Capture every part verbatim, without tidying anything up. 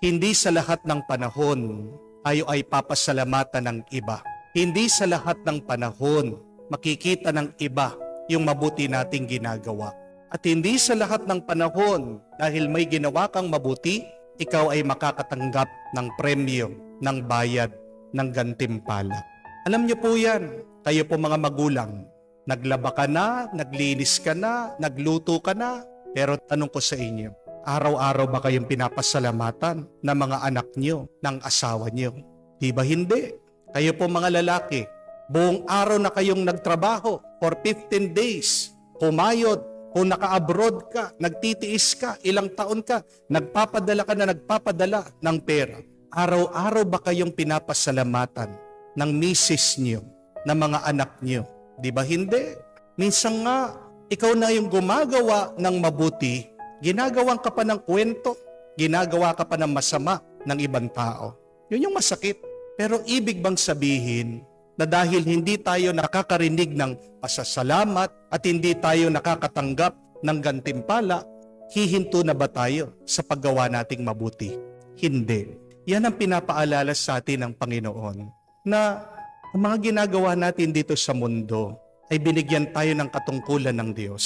Hindi sa lahat ng panahon tayo ay papasalamatan ng iba. Hindi sa lahat ng panahon makikita ng iba yung mabuti nating ginagawa. At hindi sa lahat ng panahon dahil may ginawa kang mabuti, ikaw ay makakatanggap ng premyo, ng bayad, ng gantimpala. Alam niyo po yan, kayo po mga magulang, naglaba ka na, naglinis ka na, nagluto ka na, pero tanong ko sa inyo, araw-araw ba kayong pinapasalamatan ng mga anak niyo, ng asawa niyo? Di ba hindi? Kayo po mga lalaki, buong araw na kayong nagtrabaho for fifteen days, kumayod, kung naka-abroad ka, nagtitiis ka, ilang taon ka, nagpapadala ka na nagpapadala ng pera. Araw-araw ba kayong pinapasalamatan ng misis niyo, ng mga anak niyo? Di ba hindi? Minsan nga, ikaw na yung gumagawa ng mabuti, ginagawan ka pa ng kwento, ginagawa ka pa ng masama ng ibang tao. Yun yung masakit. Pero ibig bang sabihin na dahil hindi tayo nakakarinig ng pasasalamat at hindi tayo nakakatanggap ng gantimpala, hihinto na ba tayo sa paggawa nating mabuti? Hindi. Yan ang pinapaalala sa atin ng Panginoon na ang mga ginagawa natin dito sa mundo ay binigyan tayo ng katungkulan ng Diyos.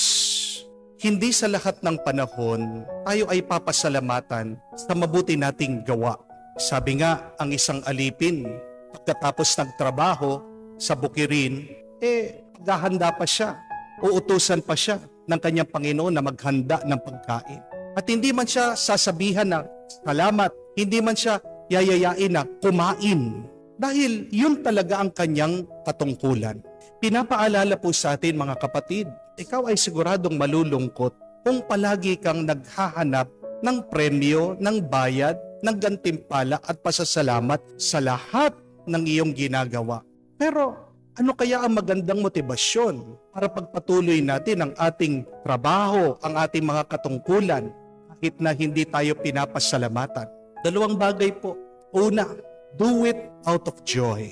Hindi sa lahat ng panahon tayo ay papasalamatan sa mabuti nating gawa. Sabi nga, ang isang alipin, pagkatapos nagtrabaho sa bukirin, eh, paghahanda pa siya. Uutusan pa siya ng kanyang Panginoon na maghanda ng pagkain. At hindi man siya sasabihan na salamat, hindi man siya yayayain na kumain. Dahil yun talaga ang kanyang katungkulan. Pinapaalala po sa atin mga kapatid, ikaw ay siguradong malulungkot kung palagi kang naghahanap ng premyo, ng bayad, ng gantimpala at pasasalamat sa lahat ng iyong ginagawa. Pero ano kaya ang magandang motibasyon para pagpatuloy natin ang ating trabaho, ang ating mga katungkulan kahit na hindi tayo pinapasalamatan? Dalawang bagay po. Una, do it out of joy.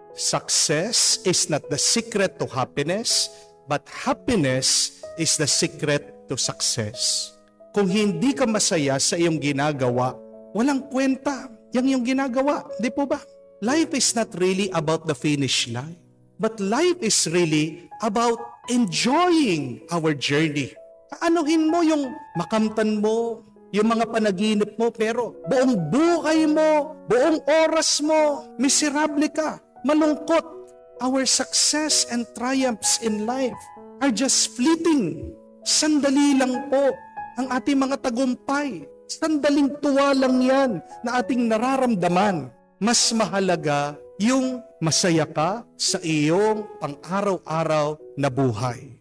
Success is not the secret to happiness, but happiness is the secret to success. Kung hindi ka masaya sa iyong ginagawa, walang kwenta yang iyong ginagawa. Di po ba? Life is not really about the finish line, but life is really about enjoying our journey. Aanuhin mo yung makamtan mo, yung mga panaginip mo, pero buong buhay mo, buong oras mo, miserable ka, malungkot. Our success and triumphs in life are just fleeting. Sandali lang po ang ating mga tagumpay. Sandaling tuwa lang yan na ating nararamdaman. Mas mahalaga yung masaya ka sa iyong pang-araw-araw na buhay.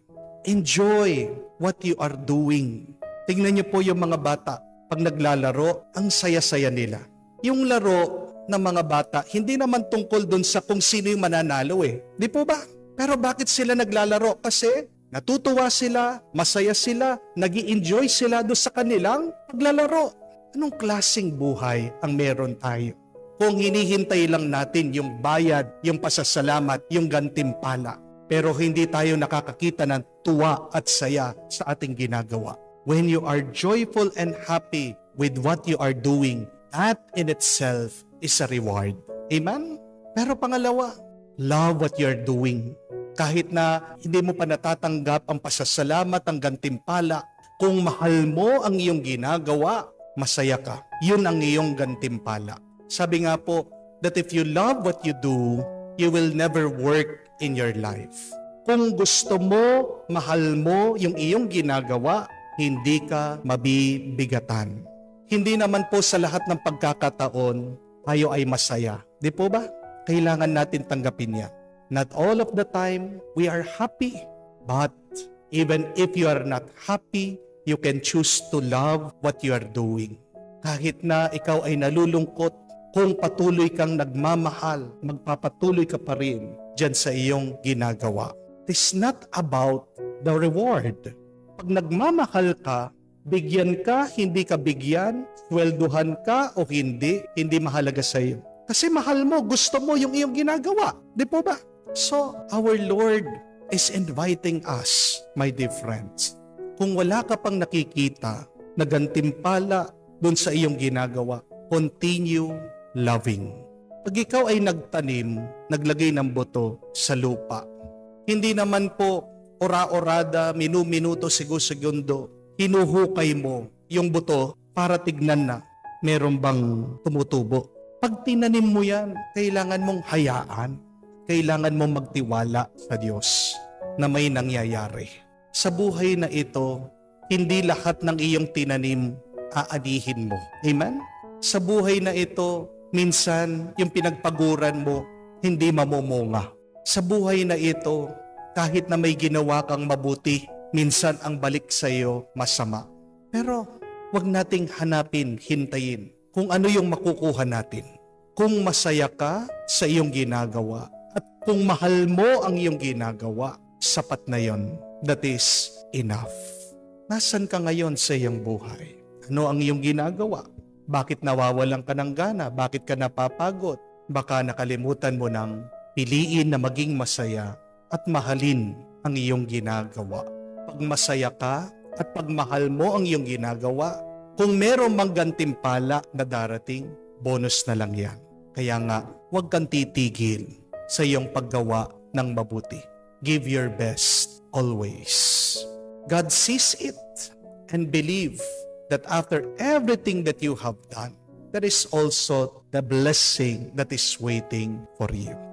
Enjoy what you are doing. Tingnan niyo po yung mga bata, pag naglalaro, ang saya-saya nila. Yung laro ng mga bata, hindi naman tungkol dun sa kung sino yung mananalo eh. Di po ba? Pero bakit sila naglalaro? Kasi natutuwa sila, masaya sila, nag-i-enjoy sila doon sa kanilang paglalaro. Anong klaseng buhay ang meron tayo? Kung hinihintay lang natin yung bayad, yung pasasalamat, yung gantimpala, pero hindi tayo nakakakita ng tuwa at saya sa ating ginagawa. When you are joyful and happy with what you are doing, that in itself is a reward. Amen? Pero pangalawa, love what you're doing. Kahit na hindi mo pa natatanggap ang pasasalamat, ang gantimpala, kung mahal mo ang iyong ginagawa, masaya ka. Yun ang iyong gantimpala. Sabi nga po, that if you love what you do, you will never work in your life. Kung gusto mo, mahal mo yung iyong ginagawa, hindi ka mabibigatan. Hindi naman po sa lahat ng pagkakataon, tayo ay masaya. Di po ba? Kailangan natin tanggapin yan. Not all of the time, we are happy. But even if you are not happy, you can choose to love what you are doing. Kahit na ikaw ay nalulungkot, kung patuloy kang nagmamahal, magpapatuloy ka pa rin dyan sa iyong ginagawa. It's not about the reward. Pag nagmamahal ka, bigyan ka, hindi ka bigyan, swelduhan ka o hindi, hindi mahalaga sa iyo. Kasi mahal mo, gusto mo yung iyong ginagawa. Di po ba? So, our Lord is inviting us, my dear friends. Kung wala ka pang nakikita na gantimpala doon sa iyong ginagawa, Continue loving. Pag ikaw ay nagtanim, naglagay ng buto sa lupa, hindi naman po ora-orada, minu-minuto, segundo, hinuhukay mo yung buto para tignan na meron bang tumutubo. Pag tinanim mo yan, kailangan mong hayaan. Kailangan mong magtiwala sa Diyos na may nangyayari. Sa buhay na ito, hindi lahat ng iyong tinanim aanihin mo. Amen? Sa buhay na ito, minsan yung pinagpaguran mo, hindi mamumunga. Sa buhay na ito, kahit na may ginawa kang mabuti, minsan ang balik sa iyo masama. Pero wag nating hanapin, hintayin kung ano yung makukuha natin. Kung masaya ka sa iyong ginagawa at kung mahal mo ang iyong ginagawa, sapat na yon. That is enough. Nasaan ka ngayon sa iyong buhay? Ano ang iyong ginagawa? Bakit nawawalan ka ng gana? Bakit ka napapagod? Baka nakalimutan mo ng piliin na maging masaya at mahalin ang iyong ginagawa. Pag masaya ka at pagmahal mo ang iyong ginagawa, kung merong mang gantimpala na darating, bonus na lang yan. Kaya nga, huwag kang titigil sa iyong paggawa ng mabuti. Give your best always. God sees it and believe that after everything that you have done, there is also the blessing that is waiting for you.